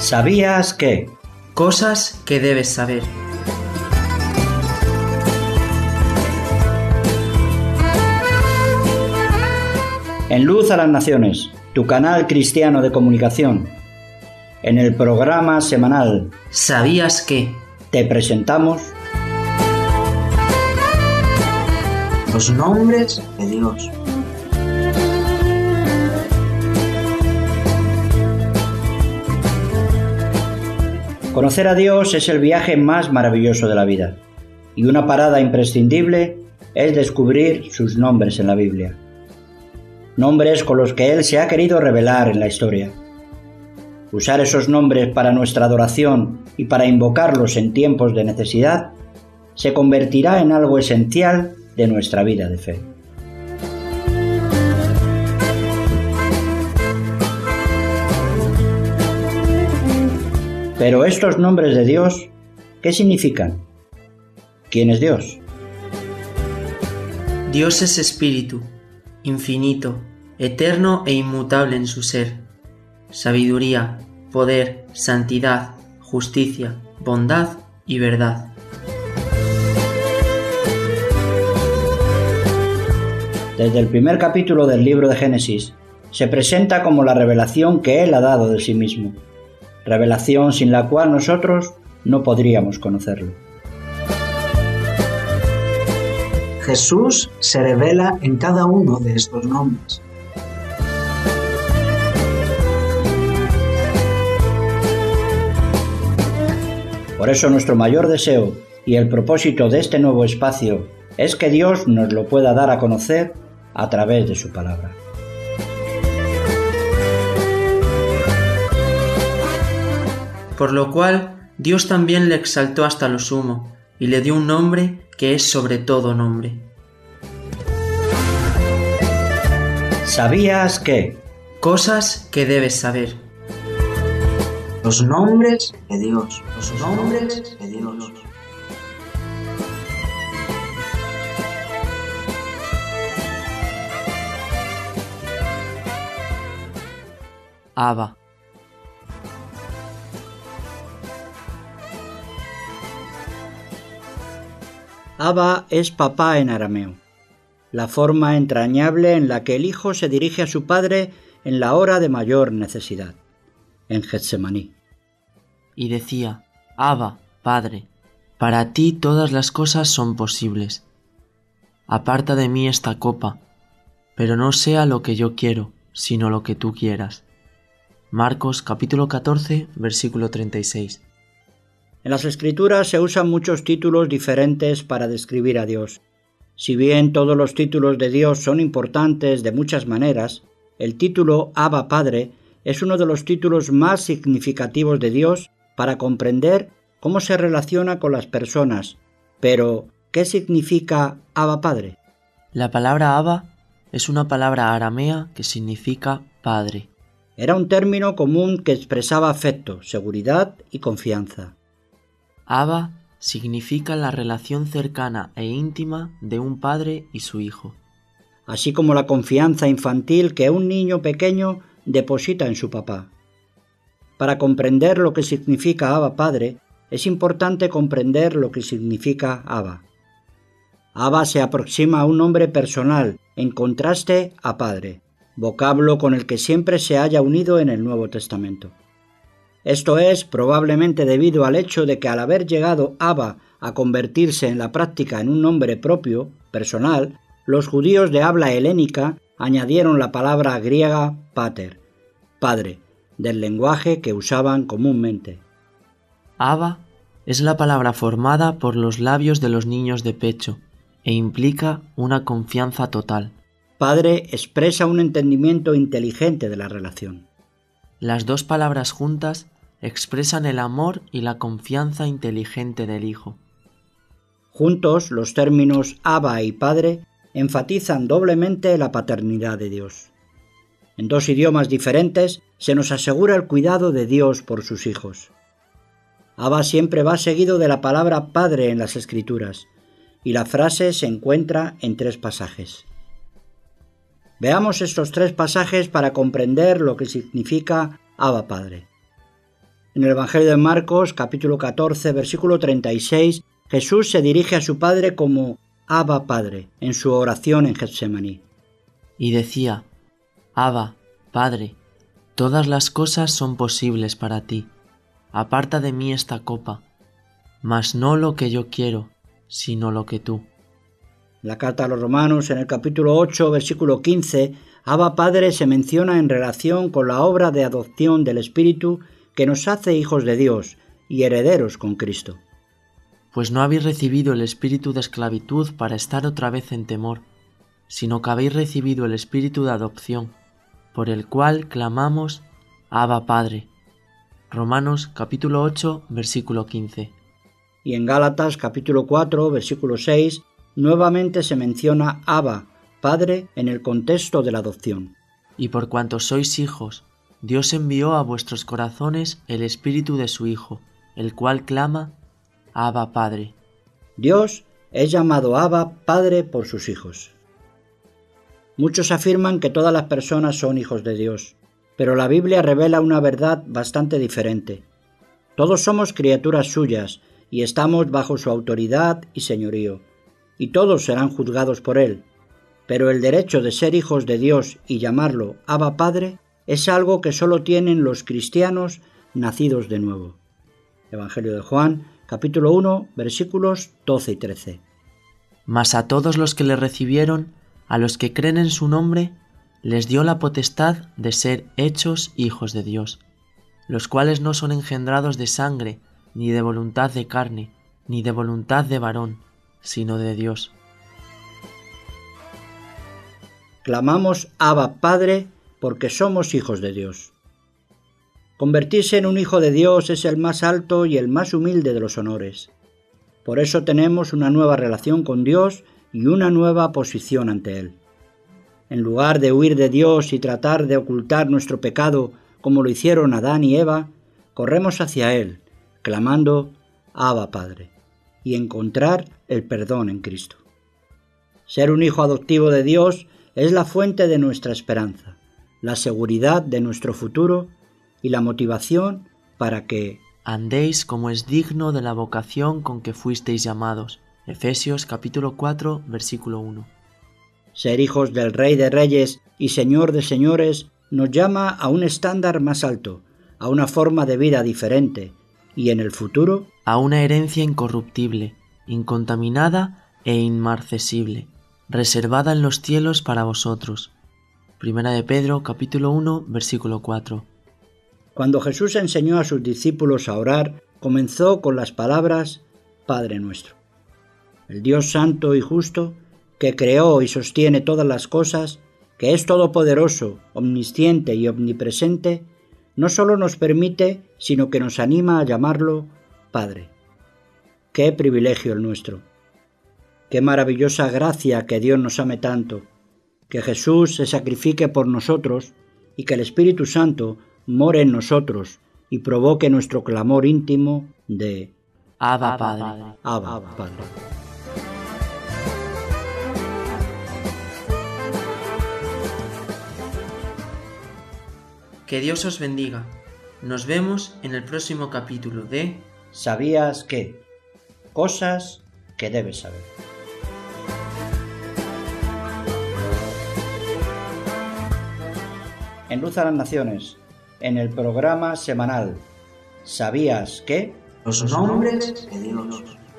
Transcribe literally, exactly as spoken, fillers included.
¿Sabías que? Cosas que debes saber. En Luz a las Naciones, tu canal cristiano de comunicación. En el programa semanal ¿Sabías que? Te presentamos los nombres de Dios. Conocer a Dios es el viaje más maravilloso de la vida, y una parada imprescindible es descubrir sus nombres en la Biblia. Nombres con los que Él se ha querido revelar en la historia. Usar esos nombres para nuestra adoración y para invocarlos en tiempos de necesidad se convertirá en algo esencial de nuestra vida de fe. Pero estos nombres de Dios, ¿qué significan? ¿Quién es Dios? Dios es espíritu, infinito, eterno e inmutable en su ser. Sabiduría, poder, santidad, justicia, bondad y verdad. Desde el primer capítulo del libro de Génesis, se presenta como la revelación que Él ha dado de sí mismo, revelación sin la cual nosotros no podríamos conocerlo. Jesús se revela en cada uno de estos nombres. Por eso nuestro mayor deseo y el propósito de este nuevo espacio es que Dios nos lo pueda dar a conocer a través de su palabra. Por lo cual Dios también le exaltó hasta lo sumo y le dio un nombre que es sobre todo nombre. ¿Sabías que? Cosas que debes saber. Los nombres de Dios. Los nombres de Dios. Abba. Abba es papá en arameo, la forma entrañable en la que el hijo se dirige a su padre en la hora de mayor necesidad, en Getsemaní. Y decía: Abba, Padre, para ti todas las cosas son posibles. Aparta de mí esta copa, pero no sea lo que yo quiero, sino lo que tú quieras. Marcos capítulo catorce, versículo treinta y seis. En las Escrituras se usan muchos títulos diferentes para describir a Dios. Si bien todos los títulos de Dios son importantes de muchas maneras, el título Abba Padre es uno de los títulos más significativos de Dios para comprender cómo se relaciona con las personas. Pero, ¿qué significa Abba Padre? La palabra Abba es una palabra aramea que significa padre. Era un término común que expresaba afecto, seguridad y confianza. Abba significa la relación cercana e íntima de un padre y su hijo. Así como la confianza infantil que un niño pequeño deposita en su papá. Para comprender lo que significa Abba Padre, es importante comprender lo que significa Abba. Abba se aproxima a un nombre personal, en contraste a Padre, vocablo con el que siempre se haya unido en el Nuevo Testamento. Esto es probablemente debido al hecho de que al haber llegado Abba a convertirse en la práctica en un nombre propio, personal, los judíos de habla helénica añadieron la palabra griega pater, padre, del lenguaje que usaban comúnmente. Abba es la palabra formada por los labios de los niños de pecho e implica una confianza total. Padre expresa un entendimiento inteligente de la relación. Las dos palabras juntas expresan el amor y la confianza inteligente del hijo. Juntos, los términos Abba y Padre enfatizan doblemente la paternidad de Dios. En dos idiomas diferentes se nos asegura el cuidado de Dios por sus hijos. Abba siempre va seguido de la palabra Padre en las Escrituras, y la frase se encuentra en tres pasajes. Veamos estos tres pasajes para comprender lo que significa Abba Padre. En el Evangelio de Marcos, capítulo catorce, versículo treinta y seis, Jesús se dirige a su Padre como Abba Padre en su oración en Getsemaní. Y decía: Abba, Padre, todas las cosas son posibles para ti. Aparta de mí esta copa, mas no lo que yo quiero, sino lo que tú. La carta a los Romanos, en el capítulo ocho, versículo quince, Abba Padre se menciona en relación con la obra de adopción del Espíritu que nos hace hijos de Dios y herederos con Cristo. Pues no habéis recibido el espíritu de esclavitud para estar otra vez en temor, sino que habéis recibido el espíritu de adopción, por el cual clamamos: Abba Padre. Romanos capítulo ocho, versículo quince. Y en Gálatas capítulo cuatro, versículo seis, nuevamente se menciona Abba, Padre, en el contexto de la adopción. Y por cuanto sois hijos, Dios envió a vuestros corazones el espíritu de su Hijo, el cual clama: Abba Padre. Dios es llamado Abba Padre por sus hijos. Muchos afirman que todas las personas son hijos de Dios, pero la Biblia revela una verdad bastante diferente. Todos somos criaturas suyas y estamos bajo su autoridad y señorío, y todos serán juzgados por él. Pero el derecho de ser hijos de Dios y llamarlo Abba Padre es algo que solo tienen los cristianos nacidos de nuevo. Evangelio de Juan, capítulo uno, versículos doce y trece. Mas a todos los que le recibieron, a los que creen en su nombre, les dio la potestad de ser hechos hijos de Dios, los cuales no son engendrados de sangre, ni de voluntad de carne, ni de voluntad de varón, sino de Dios. Clamamos Abba Padre porque somos hijos de Dios. Convertirse en un hijo de Dios es el más alto y el más humilde de los honores. Por eso tenemos una nueva relación con Dios y una nueva posición ante Él. En lugar de huir de Dios y tratar de ocultar nuestro pecado como lo hicieron Adán y Eva, corremos hacia Él, clamando Abba Padre, y encontrar el perdón en Cristo. Ser un hijo adoptivo de Dios es la fuente de nuestra esperanza, la seguridad de nuestro futuro y la motivación para que andéis como es digno de la vocación con que fuisteis llamados. Efesios capítulo cuatro, versículo uno. Ser hijos del Rey de Reyes y Señor de Señores nos llama a un estándar más alto, a una forma de vida diferente y en el futuro a una herencia incorruptible, incontaminada e inmarcesible, reservada en los cielos para vosotros. Primera de Pedro capítulo uno, versículo cuatro. Cuando Jesús enseñó a sus discípulos a orar, comenzó con las palabras Padre nuestro. El Dios santo y justo, que creó y sostiene todas las cosas, que es todopoderoso, omnisciente y omnipresente, no solo nos permite, sino que nos anima a llamarlo Padre. ¡Qué privilegio el nuestro! ¡Qué maravillosa gracia que Dios nos ame tanto! Que Jesús se sacrifique por nosotros y que el Espíritu Santo more en nosotros y provoque nuestro clamor íntimo de Abba Padre. Abba Padre. Que Dios os bendiga. Nos vemos en el próximo capítulo de ¿Sabías qué? Cosas que debes saber. En Luz a las Naciones, en el programa semanal ¿Sabías qué? Los nombres de Dios.